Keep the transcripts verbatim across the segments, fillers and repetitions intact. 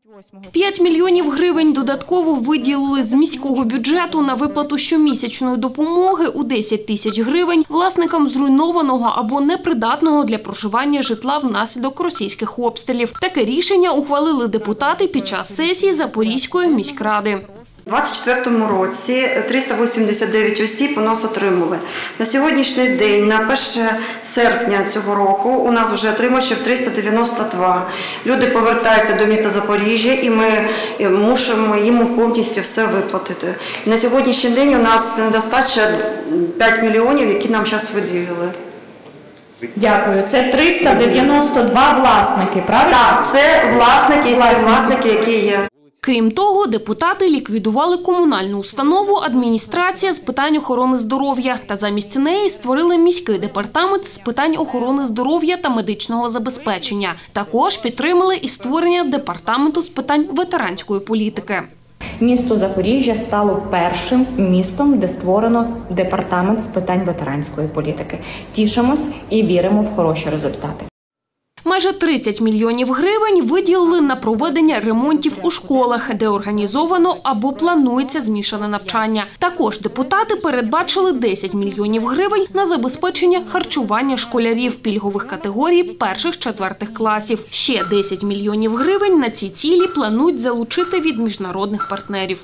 п'ять мільйонів гривень додатково виділили з міського бюджету на виплату щомісячної допомоги у десять тисяч гривень власникам зруйнованого або непридатного для проживання житла внаслідок російських обстрілів. Таке рішення ухвалили депутати під час сесії Запорізької міськради. У двадцять четвертому році триста вісімдесят дев'ять осіб у нас отримали. На сьогоднішній день, на перше серпня цього року, у нас вже отримувачів триста дев'яносто два. Люди повертаються до міста Запоріжжя і ми мусимо їм повністю все виплатити. На сьогоднішній день у нас недостача п'ять мільйонів, які нам зараз виділили. Дякую. Це триста дев'яносто два власники, правильно? Так, це власники, власники. власники, які є. Крім того, депутати ліквідували комунальну установу «Адміністрація з питань охорони здоров'я» та замість неї створили міський департамент з питань охорони здоров'я та медичного забезпечення. Також підтримали і створення департаменту з питань ветеранської політики. Місто Запоріжжя стало першим містом, де створено департамент з питань ветеранської політики. Тішимось і віримо в хороші результати. Майже тридцять мільйонів гривень виділили на проведення ремонтів у школах, де організовано або планується змішане навчання. Також депутати передбачили десять мільйонів гривень на забезпечення харчування школярів пільгових категорій перших-четвертих класів. Ще десять мільйонів гривень на ці цілі планують залучити від міжнародних партнерів.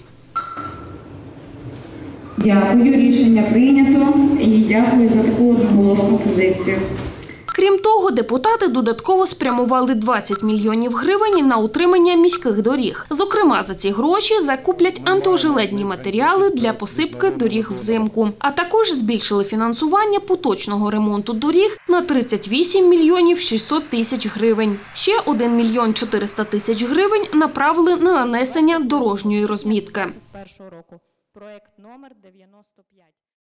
Дякую, рішення прийнято і дякую за таку одноголосну позицію. Крім того, депутати додатково спрямували двадцять мільйонів гривень на утримання міських доріг. Зокрема, за ці гроші закуплять антиожеледні матеріали для посипки доріг взимку. А також збільшили фінансування поточного ремонту доріг на тридцять вісім мільйонів шістсот тисяч гривень. Ще один мільйон чотириста тисяч гривень направили на нанесення дорожньої розмітки.